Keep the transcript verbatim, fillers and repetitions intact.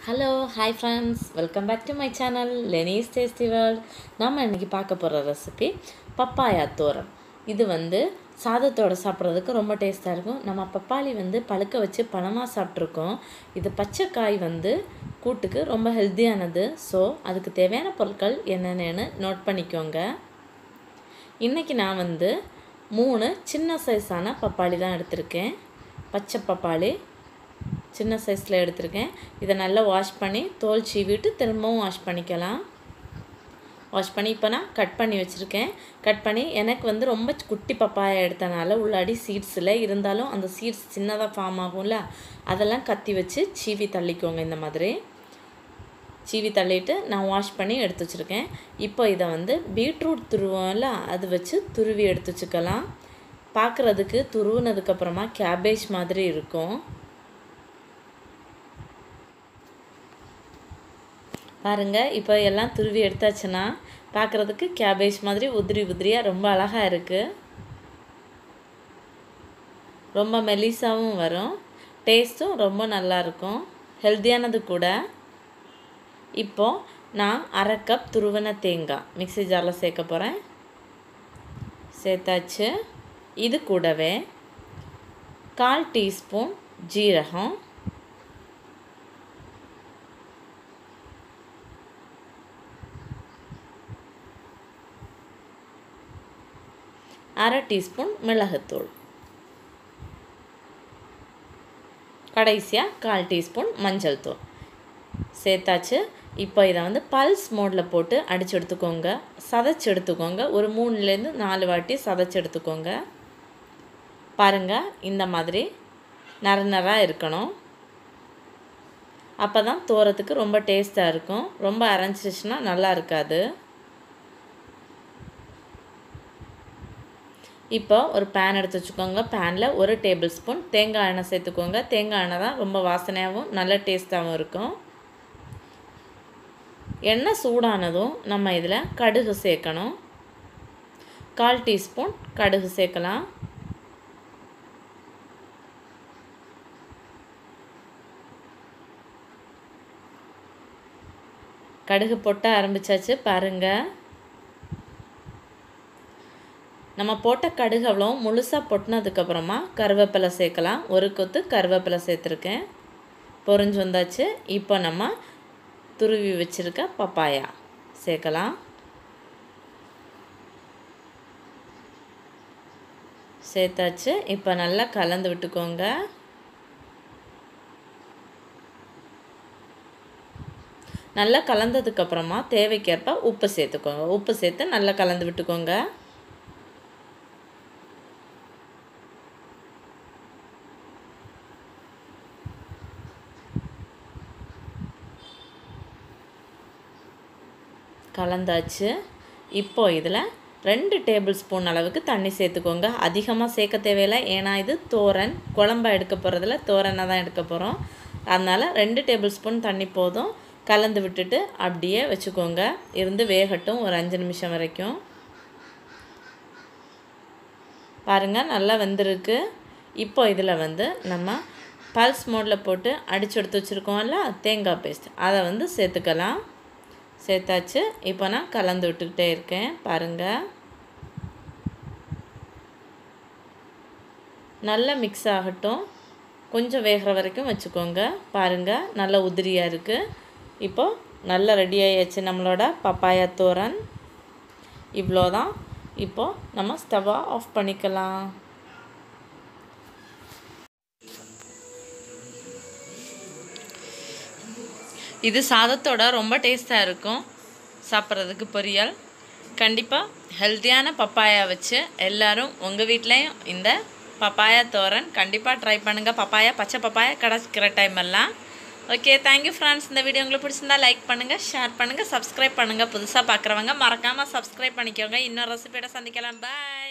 Hello, hi friends, welcome back to my channel Leni's Tasty World. நாம இன்னைக்கு பார்க்க போற ரெசிபி பப்பாயா தோரம். இது வந்து சாதத்தோட சாப்பிட்றதுக்கு ரொம்ப டேஸ்ட்டாக இருக்கும். நம்ம பப்பாளி வந்து பழுக்க வச்சு பழமாக சாப்பிட்ருக்கோம். இது பச்சை காய் வந்து கூட்டுக்கு ரொம்ப ஹெல்த்தியானது. ஸோ அதுக்கு தேவையான பொருட்கள் என்னென்னு நோட் பண்ணிக்கோங்க. இன்றைக்கி நான் வந்து மூணு சின்ன சைஸான பப்பாளி தான் எடுத்திருக்கேன். பச்சை பப்பாளி சின்ன சைஸில் எடுத்திருக்கேன். இதை நல்லா வாஷ் பண்ணி தோல் சீவிட்டு திரும்பவும் வாஷ் பண்ணிக்கலாம். வாஷ் பண்ணி இப்போ நான் கட் பண்ணி வச்சுருக்கேன். கட் பண்ணி எனக்கு வந்து ரொம்ப குட்டி பப்பாயா எடுத்தனால உள்ளாடி சீட்ஸில் இருந்தாலும் அந்த சீட்ஸ் சின்னதாக ஃபார்ம் ஆகும்ல, அதெல்லாம் கத்தி வச்சு சீவி தள்ளிக்கோங்க. இந்த மாதிரி சீவி தள்ளிட்டு நான் வாஷ் பண்ணி எடுத்து வச்சுருக்கேன். இப்போ இதை வந்து பீட்ரூட் துருவோம்ல, அது வச்சு துருவி எடுத்து வச்சுக்கலாம். பார்க்குறதுக்கு துருவினதுக்கப்புறமா கேபேஜ் மாதிரி இருக்கும். பாருங்கள், இப்போ எல்லாம் துருவி எடுத்தாச்சுன்னா பார்க்குறதுக்கு கேபேஜ் மாதிரி உதிரி உதிரியாக ரொம்ப அழகாக இருக்குது. ரொம்ப மெலிசாவும் வரும், டேஸ்ட்டும் ரொம்ப நல்லாயிருக்கும், ஹெல்த்தியானது கூட. இப்போது நான் அரை கப் துருவின தேங்காய் மிக்ஸி ஜாரில் சேர்க்க போகிறேன். சேர்த்தாச்சு. இது கூடவே கால் டீஸ்பூன் ஜீரகம், அரை டீஸ்பூன் மிளகுத்தூள், கடைசியாக கால் டீஸ்பூன் மஞ்சள் தூள் சேர்த்தாச்சு. இப்போ இதை வந்து பல்ஸ் மோடில் போட்டு அடித்து எடுத்துக்கோங்க, சதைச்சி எடுத்துக்கோங்க. ஒரு மூணுலேருந்து நாலு வாட்டி சதைச்சி எடுத்துக்கோங்க. பாருங்கள், இந்த மாதிரி நர நராக இருக்கணும். அப்போ தான் தோரத்துக்கு ரொம்ப டேஸ்ட்டாக இருக்கும். ரொம்ப அரைஞ்சிருச்சுன்னா நல்லா இருக்காது. இப்போ ஒரு பேன் எடுத்து வச்சுக்கோங்க. பேனில் ஒரு டேபிள் ஸ்பூன் தேங்காய் எண்ணெய் சேர்த்துக்கோங்க. தேங்காய் எண்ணெய் தான் ரொம்ப வாசனையாகவும் நல்ல டேஸ்ட்டாகவும் இருக்கும். எண்ணெய் சூடானதும் நம்ம இதில் கடுகு சேர்க்கணும். கால் டீஸ்பூன் கடுகு சேர்க்கலாம். கடுகு போட்டு ஆரம்பிச்சாச்சு. பாருங்கள், நம்ம போட்ட கடுகு அவ்வளோ முழுசாக பொட்டினதுக்கப்புறமா கருவேப்பிலை சேர்க்கலாம். ஒரு கொத்து கருவேப்பிலை சேர்த்துருக்கேன். பொரிஞ்சு வந்தாச்சு. இப்போ நம்ம துருவி வச்சுருக்க பப்பாயா சேர்க்கலாம். சேர்த்தாச்சு. இப்போ நல்லா கலந்து விட்டுக்கோங்க. நல்லா கலந்ததுக்கப்புறமா தேவைக்கேற்ப உப்பு சேர்த்துக்கோங்க. உப்பு சேர்த்து நல்லா கலந்து விட்டுக்கோங்க. கலந்தாச்சு. இப்போ இதில் ரெண்டு டேபிள் ஸ்பூன் அளவுக்கு தண்ணி சேர்த்துக்கோங்க. அதிகமாக சேர்க்க தேவையில்லை, ஏன்னா இது தோரன் குழம்பா எடுக்க போகிறதுல தோரனை தான் எடுக்க போகிறோம். அதனால் ரெண்டு டேபிள் ஸ்பூன் தண்ணி போதும். கலந்து விட்டுட்டு அப்படியே வச்சுக்கோங்க. இருந்து வேகட்டும் ஒரு அஞ்சு நிமிஷம் வரைக்கும். பாருங்கள், நல்லா வெந்திருக்கு. இப்போ இதில் வந்து நம்ம பல்ஸ் மோடில் போட்டு அடித்து எடுத்து வச்சுருக்கோம்ல தேங்காய் பேஸ்ட், அதை வந்து சேர்த்துக்கலாம். சேர்த்தாச்சு. இப்போ நான் கலந்து விட்டுக்கிட்டே இருக்கேன். பாருங்கள், நல்லா மிக்ஸ் ஆகட்டும். கொஞ்சம் வேகிற வரைக்கும் வச்சுக்கோங்க. பாருங்கள், நல்லா உதிரியாக இருக்குது. இப்போது நல்லா ரெடி ஆகியாச்சு நம்மளோட பப்பாயா தோரன். இவ்வளோதான். இப்போது நம்ம ஸ்டவ்வை ஆஃப் பண்ணிக்கலாம். இது சாதத்தோட ரொம்ப டேஸ்ட்டாக இருக்கும் சாப்பிட்றதுக்கு. பொரியல் கண்டிப்பாக ஹெல்த்தியான பப்பாயா வச்சு எல்லோரும் உங்கள் வீட்லேயும் இந்த பப்பாயா தோரன் கண்டிப்பாக ட்ரை பண்ணுங்கள். பப்பாயா பச்சை பப்பாயா கிடச்சிக்கிற டைம் எல்லாம். Okay, thank you friends. இந்த வீடியோ உங்களுக்கு பிடிச்சிருந்தா லைக் பண்ணுங்கள், ஷேர் பண்ணுங்கள், சப்ஸ்கிரைப் பண்ணுங்கள். புதுசாக பார்க்குறவங்க மறக்காமல் சப்ஸ்கிரைப் பண்ணிக்கோங்க. இன்னொரு ரெசிபியோட சந்திக்கலாம். பாய்.